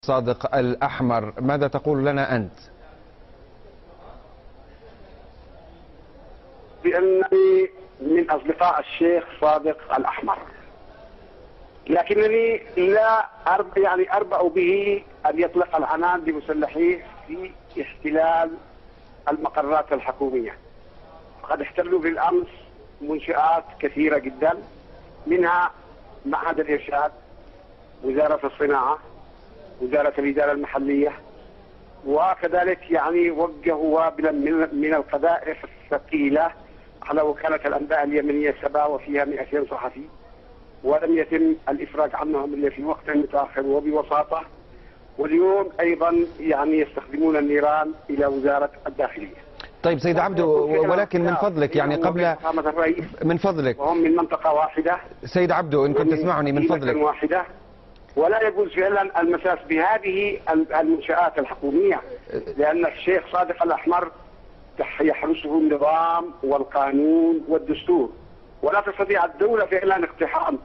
صادق الأحمر، ماذا تقول لنا أنت؟ بأنني من أصدقاء الشيخ صادق الأحمر، لكنني لا أربأ به أن يطلق العنان بمسلحيه في احتلال المقرات الحكومية. فقد احتلوا بالأمس منشآت كثيرة جدا، منها معهد الإرشاد، وزارة الصناعة، وزارة الإدارة المحلية، وكذلك وجهوا وابلا من القذائف الثقيلة على وكالة الأنباء اليمنية سبا، وفيها 200 صحفي، ولم يتم الإفراج عنهم إلا في وقت متأخر وبوساطة. واليوم أيضا يستخدمون النيران إلى وزارة الداخلية. طيب سيد عبدو، ولكن من فضلك قبل من فضلك، وهم من منطقة واحدة. سيد عبدو إن كنت تسمعني من فضلك، واحدة، ولا يجوز فعلا المساس بهذه المنشآت الحكومية، لأن الشيخ صادق الأحمر يحرسه النظام والقانون والدستور، ولا تستطيع الدولة فعلا اقتحام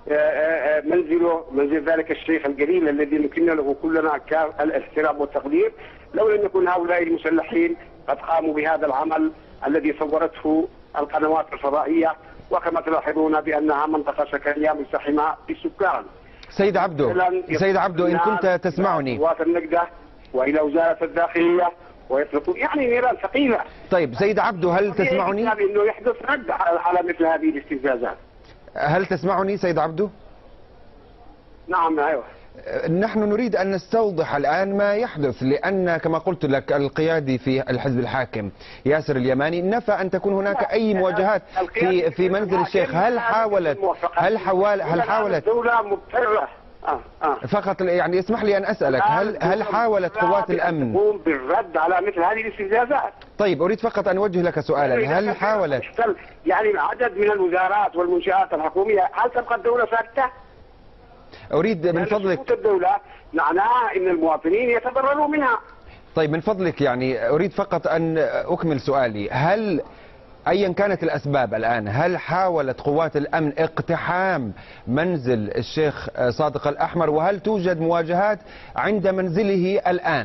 منزل ذلك الشيخ الجليل الذي نكن له كلنا الاحترام والتقدير، لو لم يكن هؤلاء المسلحين قد قاموا بهذا العمل الذي صورته القنوات الفضائية، وكما تلاحظون بأنها منطقة سكنية مزدحمة بالسكان. سيد عبدو إن كنت تسمعني، قوات النجدة وإلى وزارة الداخلية، ويطلقون نيران ثقيلة. طيب سيد عبدو، هل تسمعني؟ انه يحدث رد على مثل هذه الاستفزازات. هل تسمعني سيد عبدو؟ نعم ايوه. نحن نريد أن نستوضح الآن ما يحدث، لأن كما قلت لك القيادي في الحزب الحاكم ياسر اليماني نفى أن تكون هناك أي مواجهات في منزل الشيخ. هل حاولت الدولة مضطرة فقط اسمح لي أن أسألك، هل حاولت قوات الأمن تقوم بالرد على مثل هذه الاستفزازات؟ طيب أريد فقط أن أوجه لك سؤالا، هل حاولت عدد من الوزارات والمنشآت الحكومية، هل تبقى الدولة ساكتة؟ أريد من فضلك، الدولة معناها أن المواطنين يتضرروا منها. طيب من فضلك أريد فقط أن أكمل سؤالي، هل أيا كانت الأسباب الآن، هل حاولت قوات الأمن اقتحام منزل الشيخ صادق الأحمر، وهل توجد مواجهات عند منزله الآن؟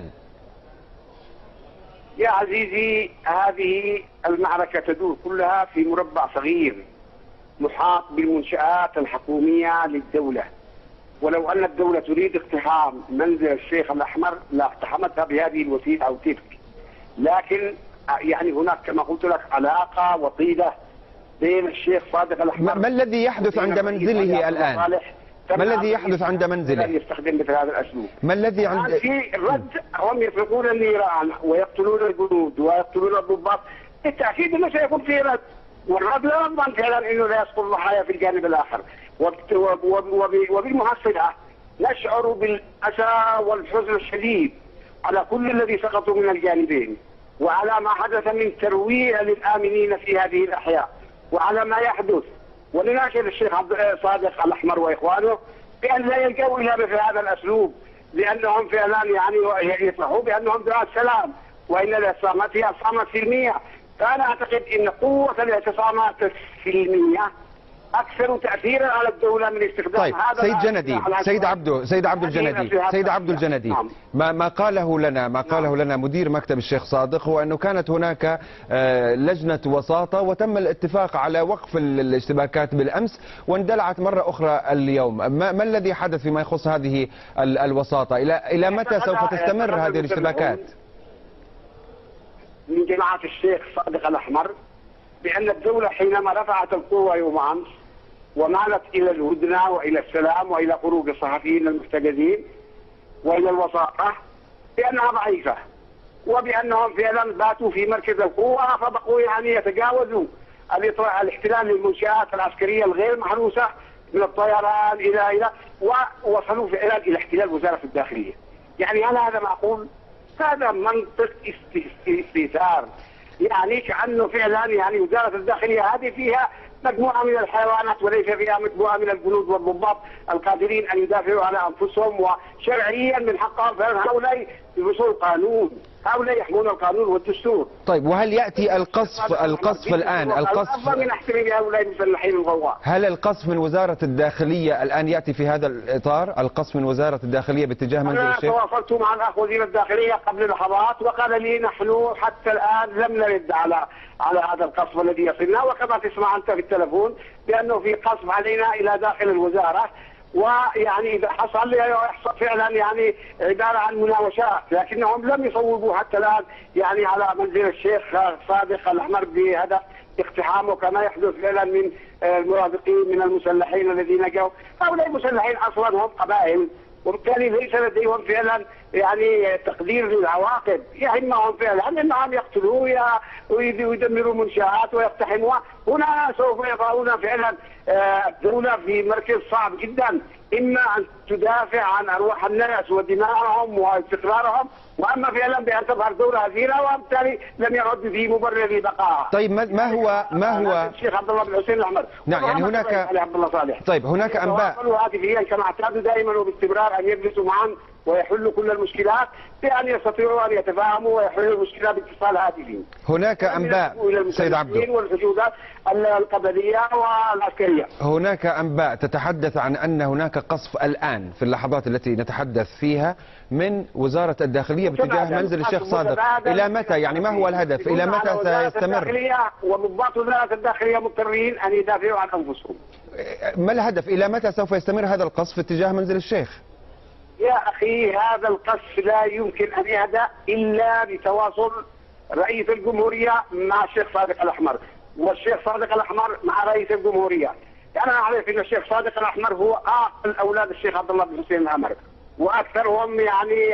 يا عزيزي، هذه المعركة تدور كلها في مربع صغير محاط بالمنشآت الحكومية للدولة، ولو أن الدولة تريد اقتحام منزل الشيخ الأحمر لاقتحمتها بهذه الوسيلة أو تلك، لكن هناك كما قلت لك علاقة وطيدة بين الشيخ صادق الأحمر. ما الذي يحدث عند منزله الآن؟ ما الذي يحدث عند منزله؟ يستخدم مثل هذا الأسلوب. ما الذي عند في الرد؟ هم يطلقون النيران ويقتلون الجنود ويقتلون الضباط، بالتأكيد أنه سيكون في رد، والرد لا يضمن فعلا أنه لا يسقط ضحايا في الجانب الآخر. وبالمحصلة نشعر بالأسى والحزن الشديد على كل الذي سقطوا من الجانبين، وعلى ما حدث من ترويع للآمنين في هذه الأحياء، وعلى ما يحدث. ونناشد الشيخ صادق الأحمر وإخوانه بأن لا يلجأوا إلى مثل هذا الأسلوب، لأنهم فعلا يطلعوا بأنهم دعاة سلام، وإن الاعتصامات هي اعتصامات سلمية. فأنا أعتقد أن قوة الاعتصامات السلمية أكثر تأثيرا على الدولة من استخدام هذا. سيد جندي، سيد عبد الجندي، ما قاله لنا مدير مكتب الشيخ صادق هو أنه كانت هناك لجنة وساطة، وتم الاتفاق على وقف الاشتباكات بالأمس، واندلعت مرة أخرى اليوم. ما الذي حدث فيما يخص هذه الوساطة؟ إلى متى سوف تستمر هذه الاشتباكات؟ من جماعة الشيخ صادق الأحمر بأن الدولة حينما رفعت القوة يوم أمس ومالت إلى الهدنة وإلى السلام وإلى خروج الصحفيين المحتجزين وإلى الوساطة، بأنها ضعيفة، وبأنهم فعلا باتوا في مركز القوة، فبقوا يتجاوزوا الاحتلال للمنشآت العسكرية الغير محروسة من الطيران إلى ووصلوا فعلا إلى احتلال وزارة الداخلية. هل هذا معقول؟ هذا منطق استئثار، كأنه فعلا وزارة الداخلية هذه فيها مجموعة من الحيوانات وليس فيها مجموعة من الجنود والضباط القادرين أن يدافعوا على أنفسهم، وشرعيا من حقهم. فهؤلاء بوصول قانون. هؤلاء يحمون القانون والدستور. طيب، وهل يأتي القصف الآن من احترام هؤلاء المسلحين الغواء؟ هل القصف من وزارة الداخلية الآن يأتي في هذا الإطار؟ القصف من وزارة الداخلية باتجاه منزل الشيخ؟ أنا تواصلت مع الأخ وزير الداخلية قبل لحظات وقال لي نحن حتى الآن لم نرد على هذا القصف الذي يصلنا، وكما تسمع أنت في التلفون بأنه في قصف علينا إلى داخل الوزارة، ويعني إذا حصل يحصل فعلا يعني عبارة عن مناوشات، لكنهم لم يصوبوا حتى الآن يعني على منزل الشيخ صادق الأحمر بهدف اقتحامه كما يحدث فعلا من المرافقين من المسلحين الذين جاءوا. هؤلاء المسلحين أصلا هم قبائل، وبالتالي ليس لديهم فعلا يعني تقدير للعواقب، يهمهم فعلا انهم يقتلوا ويدمروا منشآت ويقتحموها. هنا سوف يضعون فعلا الدولة في مركز صعب جدا، اما ان تدافع عن ارواح الناس ودمائهم واستقرارهم، واما فعلا بان تظهر دولة هزيلة وبالتالي لم يعد في مبرر لبقائها. طيب، ما هو الشيخ عبد الله بن حسين الأحمر. نعم، يعني هناك عبد الله صالح. طيب، هناك انباء هاتفيا كما اعتادوا دائما وباستمرار ان يجلسوا معا ويحلوا كل المشكلات بأن يستطيعوا أن يتفاهموا ويحلوا المشكلة باتصال هاتفي. هناك أنباء سيد عبده والحشودات القبلية والعسكرية. هناك أنباء تتحدث عن أن هناك قصف الآن في اللحظات التي نتحدث فيها من وزارة الداخلية باتجاه منزل الشيخ صادق. إلى متى؟ يعني ما هو الهدف؟ إلى متى سيستمر؟ وضباط وزارة الداخلية مضطرين أن يدافعوا عن أنفسهم. ما الهدف؟ إلى متى سوف يستمر هذا القصف اتجاه منزل الشيخ؟ يا أخي، هذا القصف لا يمكن أن يهدأ إلا بتواصل رئيس الجمهورية مع الشيخ صادق الأحمر، والشيخ صادق الأحمر مع رئيس الجمهورية. أنا أعرف أن الشيخ صادق الأحمر هو أعقل أولاد الشيخ عبد الله بن حسين الأحمر، وأكثرهم يعني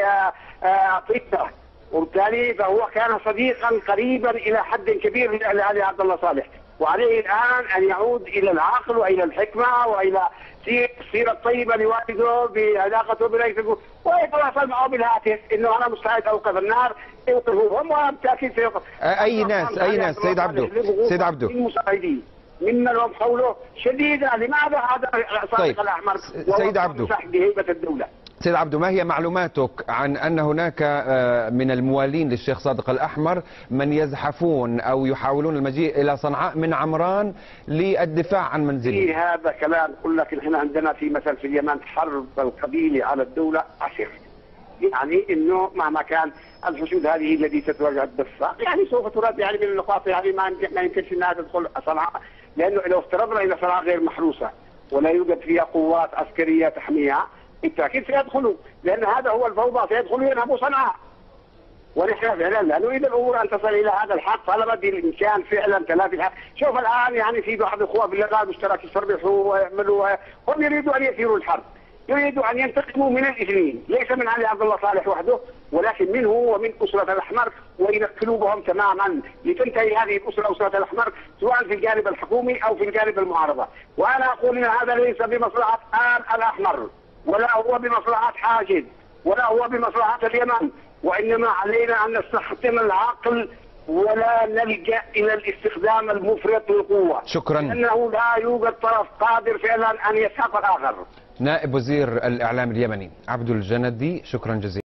طيبة، وبالتالي فهو كان صديقا قريبا إلى حد كبير لعلي عبد الله صالح، وعليه الآن أن يعود إلى العقل وإلى الحكمة وإلى السيرة الطيبة لوالده بعلاقته برئيس الجمهورية، ويتواصل معه بالهاتف إنه أنا مستعد أوقف النار، يوقفوهم وبالتأكيد سيوقف. أي ناس سيد عبده المساعدين ممن هم حوله شديدة. لماذا هذا صادق الأحمر سيد عبده بهيبة الدولة؟ سيد عبده، ما هي معلوماتك عن أن هناك من الموالين للشيخ صادق الأحمر من يزحفون أو يحاولون المجيء إلى صنعاء من عمران للدفاع عن منزله؟ هذا كلام. أقول لك نحن عندنا في مثل في اليمن حرب القبيلة على الدولة عسر، يعني إنه مهما كان الحشود هذه التي تتواجه الدفاع يعني سوف ترد يعني من النقاط، يعني ما يمكنش أنها تدخل صنعاء، لأنه لو افترضنا أن صنعاء غير محروسة ولا يوجد فيها قوات عسكرية تحميها بالتأكيد سيدخلوا، لأن هذا هو الفوضى، سيدخلوا ينهبوا صنعاء. ونحن فعلا لا نريد الأمور أن تصل إلى هذا الحد طالما بالإمكان فعلا تلافي الحد. شوف الآن يعني في بعض الإخوة في اللقاء المشترك يصرحوا ويعملوا، هم يريدوا أن يثيروا الحرب، يريدوا أن ينتقموا من الاثنين، ليس من علي عبد الله صالح وحده ولكن منه ومن أسرة الأحمر، وينكلوا بهم تماما لتنتهي هذه الأسرة أسرة الأحمر سواء في الجانب الحكومي أو في الجانب المعارضة. وأنا أقول أن هذا ليس بمصلحة آل الأحمر، ولا هو بمصلحة حاجز، ولا هو بمصلحة اليمن، وإنما علينا أن نستخدم العقل ولا نلجأ إلى الاستخدام المفرط للقوة. شكرا. لأنه لا يوجد طرف قادر فعلا أن يسحق الآخر. نائب وزير الإعلام اليمني عبد الجندي، شكرا جزيلا.